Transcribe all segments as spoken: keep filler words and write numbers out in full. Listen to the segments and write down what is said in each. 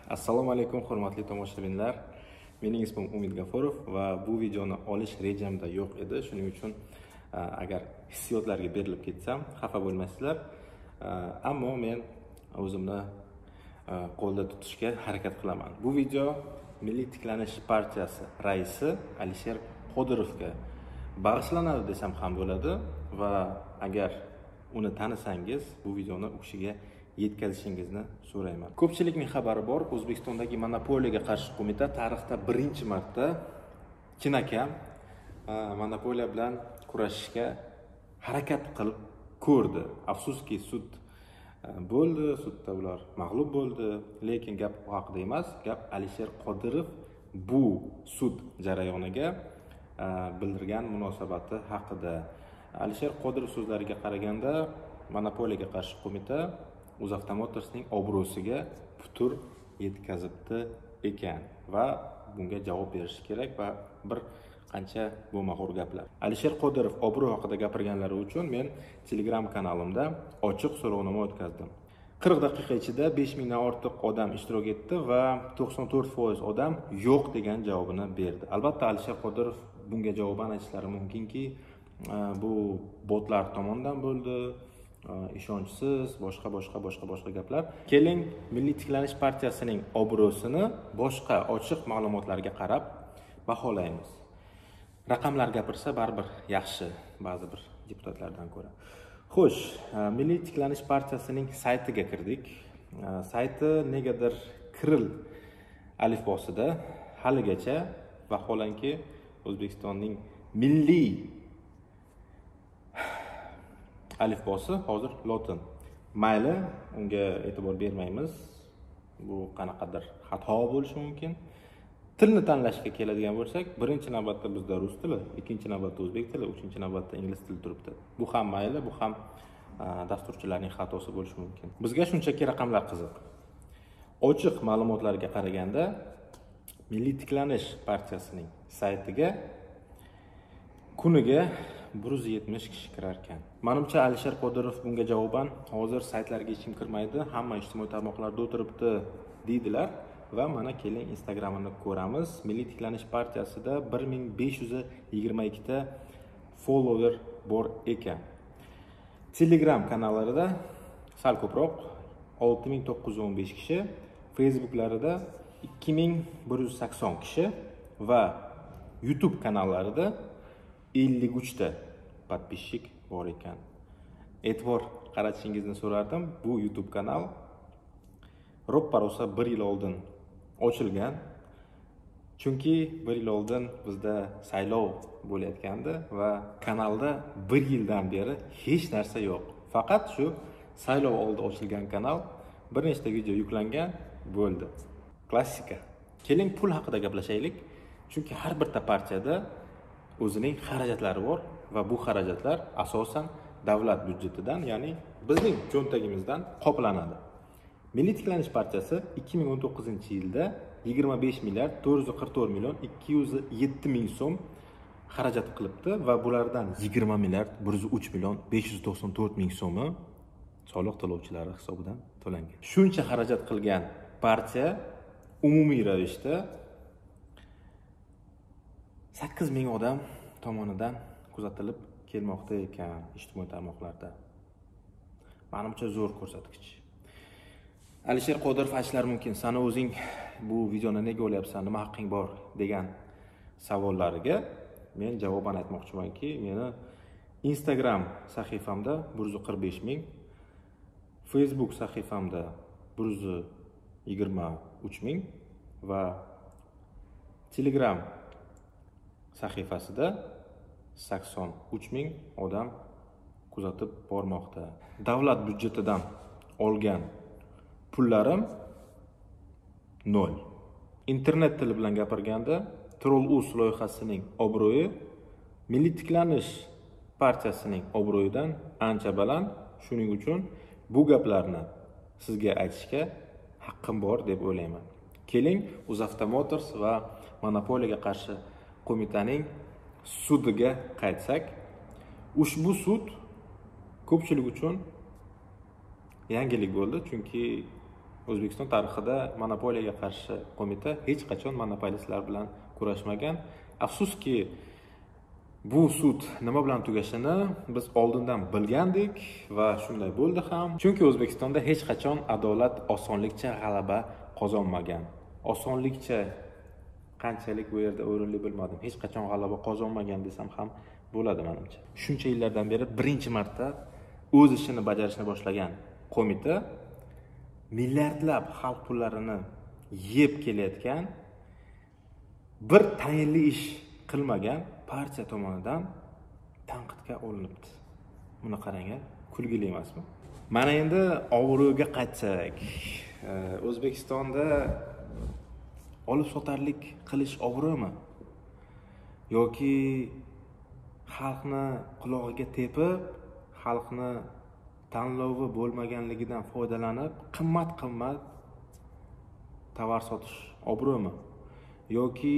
Assalomu alaykum hurmatli tomoshabinlar. Mening ismim Umid G'afurov va bu videoni olish rejamda yo'q edi. Shuning uchun agar hissiyotlarga berilib ketsam, xafa bo'lmaysizlar. Ammo men o'zimni qo'lda tutishga harakat qilaman. Bu video Milliy tiklanish partiyasi raisi Alisher Qodirovga bag'ishlanadi desam ham bo'ladi va agar uni tanisangiz, bu videoni u kishiga yetkazishingizni so'rayman. Ko'pchilikning xabari bor, O'zbekistondagi monopoliyaga qarshi qo'mita tarixda birinchi marta chinakam monopoliya bilan kurashishga harakat qilib ko'rdi. Afsuski sud bo'ldi, sudda ular mag'lub bo'ldi, lekin gap u haqida emas, gap Alisher Qodirov bu sud jarayoniga bildirgan munosabati haqida. Alisher Qodirov so'zlariga qaraganda, monopoliyaga qarshi qo'mita UzAvtomotorsning obro'siga putur yetkazibdi ekan va bunga javob berish kerak va bir qancha bo'lmag'ur gaplar. Alisher Qodirov obro' haqida gapirganlari uchun men Telegram kanalimda ochiq so'rovnoma o'tkazdim. qirq daqiqa ichida besh mingdan ortiq odam ishtirok etdi va to'qson to'rt foiz odam yo'q degan javobini berdi. Albatta Alisher Qodirov bunga javoban aytishlari mumkinki, bu botlar tomonidan bo'ldi, ishonchsiz, boshqa boshqa boshqa boshqa gaplar. Keling, Milliy tiklanish partiyasining obro'sini boshqa ochiq ma'lumotlarga qarab baholaymiz. Raqamlar gapirsa baribir yaxshi ba'zi bir deputatlardan ko'ra. Xo'sh, Milliy tiklanish partiyasining saytiga kirdik. Sayti negadir kiril alifbosida haligacha vaholanki O'zbekistonning milliy alifbosi hozir lotin. Mayli, unga e'tibor bermaymiz. Bu qanaqadir xato bo'lishi mumkin. Tilni tanlashga keladigan bo'lsak, birinchi navbatda bizda rus tili, ikkinchi navbatda o'zbek tili, uchinchi navbatda ingliz tili turibdi. Bu ham mayli, bu ham dasturchilarning xatosi bo'lishi mumkin. Bizga shunchaki raqamlar qiziq. Ochiq ma'lumotlarga qaraganda, Milliy tiklanish partiyasining saytiga kuniga bir yuz yetmish kishi kirar ekan. Menimcha Alisher Qodirov bunga javoban hozir saytlarga hech kim kirmaydi, hamma ijtimoiy tarmoqlarda o'tiribdi deydilar va mana keling Instagramini ko'ramiz. Milliy tiklanish partiyasida bir ming besh yuz yigirma ikki ta follower bor ekan. Telegram kanallarida sal ko'proq olti ming to'qqiz yuz o'n besh kishi, Facebooklarida ikki ming bir yuz sakson kishi va YouTube kanallarida ellik uch ta podpисчик bor ekan. E'tibor qaratishingizni so'rardim. Bu YouTube kanal ro'ppa-rosa bir yil oldin ochilgan. Chunki bir yil oldin bizda saylov bo'layotgandi va kanalda bir yildan beri hech narsa yo'q. Faqat shu saylov oldi ochilgan kanal, bir nechta video yuklangan, bo'ldi. Klassika. Keling pul haqida gaplashaylik. Chunki har bir partiyada o'zining xarajatlari bor va bu xarajatlar asosan davlat byudjetidan, ya'ni bizning cho'ntagimizdan qoplanadi. Milliy tiklanish partiyasi ikki ming o'n to'qqizinchi yilda yigirma besh milliard to'rt yuz qirq to'rt million ikki yuz yetti ming so'm xarajat qilibdi va bulardan yigirma milliard bir yuz uch million besh yuz to'qson to'rt ming so'mi soliq to'lovchilari hisobidan to'langan. Shuncha xarajat qilgan partiya umumiy ravishda sakkiz ming odam tomonidan kuzatilib kelmoqda ekan ijtimoiy tarmoqlarda. Menimcha zo'r ko'rsatkich. Alisher Qodirov aytishlari mumkin, "Sana o'zing bu videoni nega olyapsan, nima haqqing bor?" degan savollariga men javoban aytmoqchimanki, meni Instagram sahifamda bir yuz qirq besh ming, Facebook sahifamda bir yuz yigirma uch ming va Telegram sahifasida sakson uch ming odam kuzatib bormoqda. Davlat byudjetidan olgan pullarim nol. Internet tili bilan gapirganda, Troll.uz loyihasining obro'yi Milliy tiklanish partiyasining obro'yidan ancha baland. Shuning uchun bu gaplarni sizga aytishga haqqim bor deb o'ylayman. Keling, UzAvtomotors va monopoliyaga qarshi qo'mitaning sudiga qaytsak, ushbu sud ko'pchilik uchun yangilik bo'ldi, chunki O'zbekiston tarixida monopoliyaga qarshi qo'mita hech qachon monopolistlar bilan kurashmagan. Afsuski, bu sud nima bilan tugashini biz oldindan bilgandik va shunday bo'ldi ham. Chunki O'zbekistonda hech qachon adolat osonlikcha g'alaba qozonmagan. Osonlikcha qanchalik bu yerda o'rinli bilmadim. Hech qachon g'alaba qozonmagan desam ham bo'ladi menimcha. Shuncha yillardan beri birinchi marta o'z ishini bajarishni boshlagan qo'mita milliardlab xalq pullarini yeb kelayotgan, bir tayinli ish qilmagan partiya tomonidan tanqidga olinibdi. Buni qarang, kulgili emasmi? Mana endi obro'ga qaytsak, O'zbekistonda olib sotarlik qilish obro'mi yoki xalqni qulog'iga tepib, xalqni tanlovi bo'lmaganligidan foydalanib qimmat-qimmat tovar sotish obro'mi yoki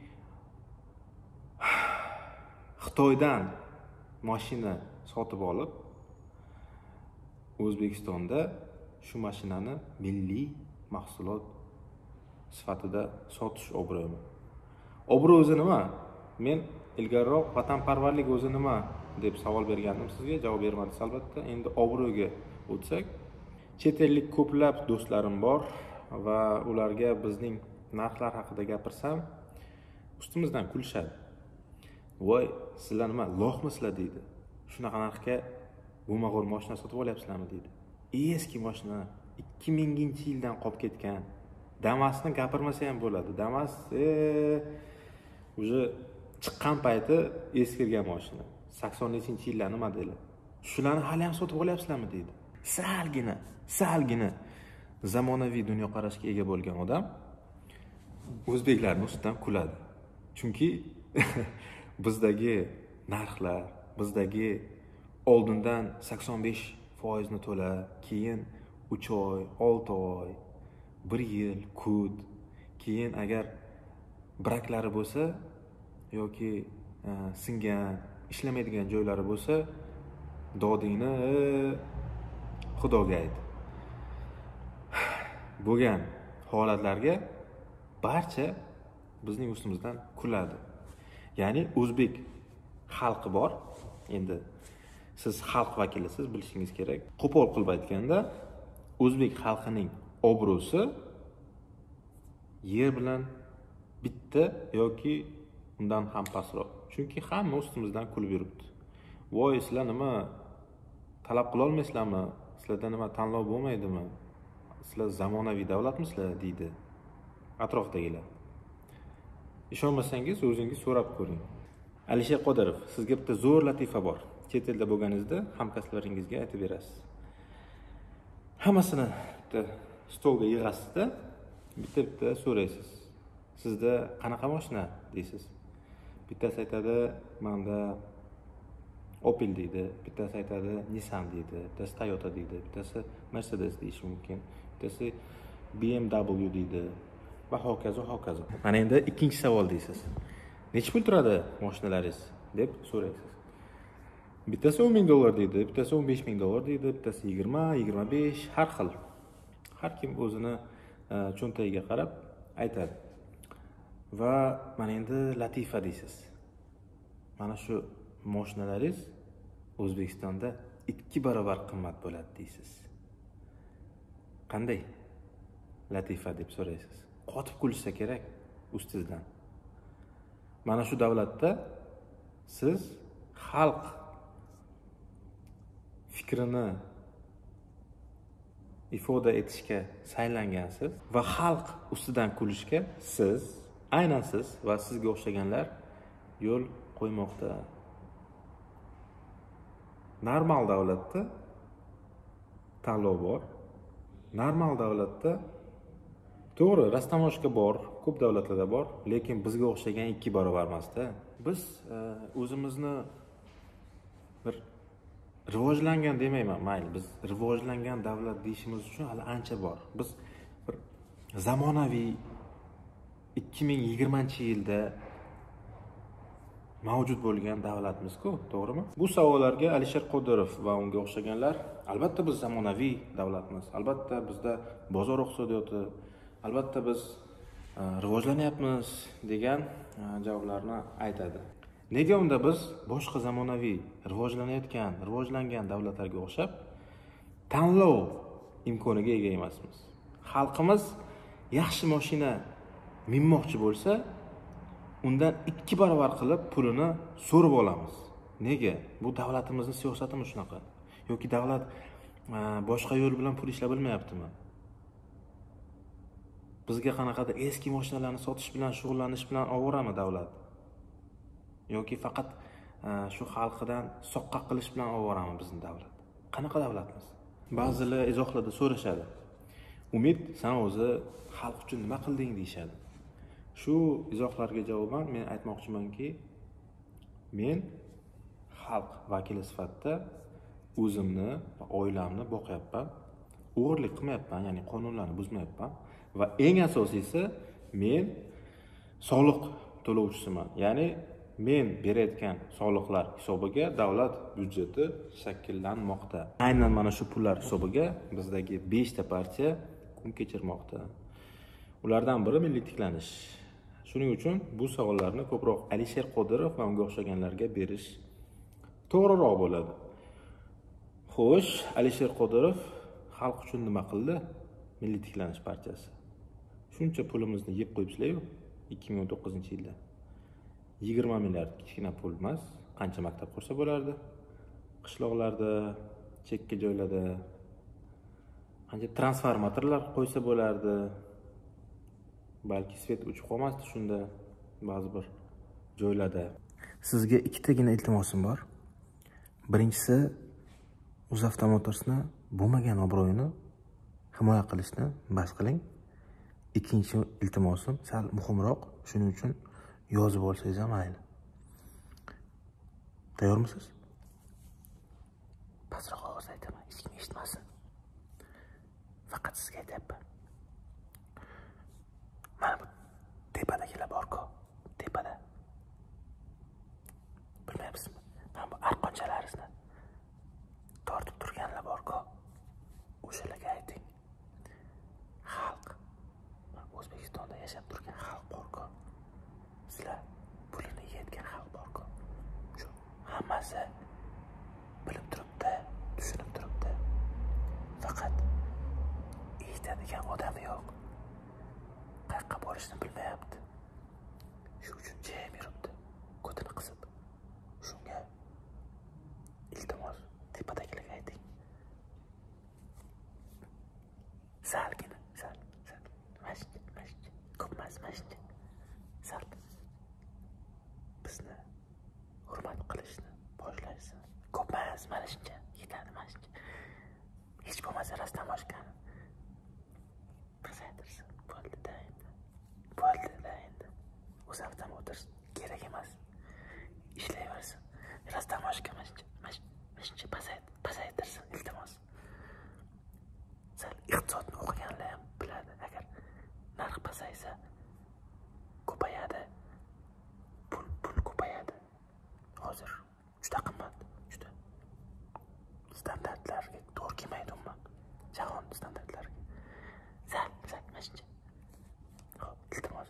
Xitoydan mashina sotib olib O'zbekistonda shu mashinani milliy mahsulot sifatida sotish obro'mi? Obro' o'zi nima? Men ilgariroq vatanparvarlik o'zi nima deb savol bergandim sizga, javob bermadingiz albatta. Endi obro'ga o'tsak, chet ellik ko'plab do'stlarim bor va ularga bizning narxlar haqida gapirsam, ustimizdan kulishadi. Voy, sizlar nima, lo'qmisizlar deydi. Shunaqa narxga bo'lmag'ur mashina sotib olyapsizlarmi deydi. Eski mashina ikki minginchi yildan qolib ketgan. Damasni gapirmasa ham bo'ladi. Damas e уже chiqqan payti eskirgan mashina. sakson nechinchi yillarning modeli. Shularni hali ham sotib olyapsizlarmi deydi. Salgina, salgina zamonaviy dunyoqarashga ega bo'lgan odam o'zbeklarning ustidan kuladi. Chunki bizdagi narxlar, bizdagi oldindan sakson besh foiz ni to'la, keyin uch oy, olti oy, bir yil kut, keyin agar braklari bo'lsa yoki singan, ishlamaydigan joylari bo'lsa, dodingni xudoga ayt. Bo'lgan holatlarga barcha bizning ustimizdan kuladi. Ya'ni o'zbek xalqi bor. Endi siz xalq vakilisiz, bilishingiz kerak. Qo'pol qilib aytganda, o'zbek xalqining obro'si yer bilan bitta yoki undan ham pastroq. Chunki hamma ustimizdan kulib yuribdi. Voy, sizlar nima talab qila olmaysizlarmi? Sizlarda nima tanlov bo'lmaydimi? Sizlar zamonaviy davlatmisizlar deydi atrofdagilar. Ishonmasangiz o'zingiz so'rab ko'ring. Alisher Qodirov, sizga bitta zo'r latifa bor. Chet elda bo'lganingizda hamkasblaringizga aytib berasiz. Hammasini bitta stolga yig'asizda, bitta-bitta so'raysiz. Sizda qanaqa mashina deysiz? Bittasi aytadi, menda Opel deydi, bittasi aytadi Nissan deydi, bittasi Toyota deydi, bittasi Mercedes deyishi mumkin, bittasi B M W deydi va hokazo hokazo. Mana endi ikkinchi savol deysiz. Necha pul turadi mashinalaringiz deb so'raysiz. Bittasi o'n ming dollar deydi, bittasi o'n besh ming dollar deydi, bittasi yigirma, yigirma besh, har xil. Har kim o'zini cho'ntagiga qarab aytadi. Va mana endi latifa deysiz. Mana shu mashinalaringiz O'zbekistonda ikki barobar qimmat bo'ladi deysiz. Qanday latifa deb so'raysiz. Qotib kulishsa kerak ustingizdan. Mana shu davlatda siz xalq fikrini ifoda etishga saylangansiz va xalq ustidan kulishga siz, aynan siz va sizga o'xshaganlar yo'l qo'ymoqda. Normal davlatda tanlov bor. Normal davlatda to'g'ri, rastamoshka bor, ko'p davlatlarda bor, lekin bizga o'xshagan ikki barobar emasda. Biz o'zimizni bir rivojlangan demayman, mayli, biz rivojlangan davlat deyishimiz uchun hali ancha bor. Biz bir zamonaviy ikki ming yigirmanchi yilda mavjud bo'lgan davlatmiz-ku, to'g'rimi? Bu savollarga Alisher Qodirov va unga o'xshaganlar albatta biz zamonaviy davlatmiz, albatta bizda bozor iqtisodiyoti, albatta biz rivojlanyapmiz degan javoblarni aytadi. Nega unda biz boshqa zamonaviy, rivojlanayotgan, rivojlangan davlatlarga o'xshab tanlov imkoniga ega emasmiz? Xalqimiz yaxshi mashina minmoqchi bo'lsa, undan ikki barobar qilib pulini so'rib olamiz. Nega? Bu davlatimizning siyosatimi shunaqa? Yoki davlat boshqa yo'l bilan pul ishlab bilmayaptimi? Bizga qanaqadir eski mashinalarni sotish bilan shug'ullanish bilan ovorami davlat? Yoki faqat shu xalqidan soqqa qilish bilan ovorami bizning davlat? Qanaqa davlatmiz? Ba'zilar izohlarda so'rashadi. Umid, sen o'zi xalq uchun nima qilding deyshadi. Shu izohlarga javoban men aytmoqchimanki, men xalq vakili sifatida o'zimni va oilamni boqyapman, o'g'irlik qilmayapman, ya'ni qonunlarni buzmayapman va eng asosiysi men soliq to'lovchisiman. Ya'ni men berayotgan soliqlar hisobiga davlat byudjeti shakllanmoqda. Aynan mana shu pullar hisobiga bizdagi beshta partiya kun kechirmoqda. Ulardan biri milliy tiklanish. Shuning uchun bu savollarni ko'proq Alisher Qodirov va unga o'xshaganlarga berish to'g'riroq bo'ladi. Xo'sh, Alisher Qodirov xalq uchun nima qildi? Milliy tiklanish partiyasi. Shuncha pulimizni yeb qo'yibsizlar-ku ikki ming o'n to'qqizinchi yilda. yigirma milliard kichkina pul emas, qancha maktab qursa bo'lardi? Qishloqlarda, chekka joylarda qancha transformatorlar qo'ysa bo'lardi? Balki svet o'chib qolmasdi shunda ba'zi bir joylarda. Sizga ikkitagina iltimosim bor. Birinchisi, UzAvto Motorsni bo'lmagan obro'yini himoya qilishni bas qiling. Ikkinchi iltimosim sal muhimroq, shuning uchun yozib olsangiz ham mayli. Tayyormisiz? Pastroq ovozda aytaman, hech kim eshitmasin. Faqat sizga aytyapman. Mana bu tepadagilar bor-ku, tepada. Bilmayapsizmi? Mana bu arqonchalaringizni tortib turganlar bor-ku. O'shalarga ayting. Xalq, O'zbekistonda yashab turgan xalq bor-ku. Sizlar pulini yeyotgan xalq bor-ku. Shu hammasi bilib turibdi, tushunib turibdi. Faqat eshitadigan odami yo'q. Qayerga borishni bilmayapti. Shu uchun jim yuribdi, ko'tini qisib. Shunga iltimos tepadagilarga ayting. Salgina, sal, sal. Mashq, mashq. Ko'p emas, mashq. Sal. Bizni hurmat qilishni boshlashsin. Ko'p emas, mana shuncha. Yetadi mashq. Hech bo'lmasa rastamoshkani pasaytirsin. Bo'ldi-da endi. Bo'ldi-da endi. UzAvto Motors kerak emas. Ishlayversin. Rastamoshka mashq, mashq, mashq pasayt, pasaytirsin iltimos. Sal iqtisodni o'qiganlar ham biladi. Agar narx pasaysa, ko'payadi. Pul, pul ko'payadi. Hozir juda qimmat, juda. Standartlarga to'g'ri kelmaydi umuman. Jahon standartlariga. Sal, sal mashq. Xo'p, iltimos.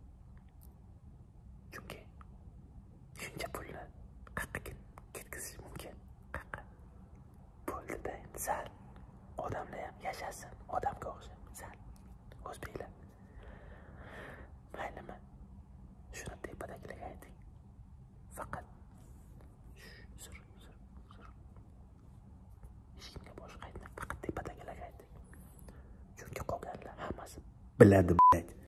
Chunki shuncha pulni qayerga ketkazish mumkin? Qayerga? Bo'ldi-da endi sal. Odamlar ham yashasin, odamga o'xshab. Sal. O'zbeklar. Maylimi? Shuni tepadagilarga ayting. Faqat sur, sur, sur. Hech kimga boshqa aytmang, faqat tepadagilarga ayting. Chunki qolganlar hammasi biladi.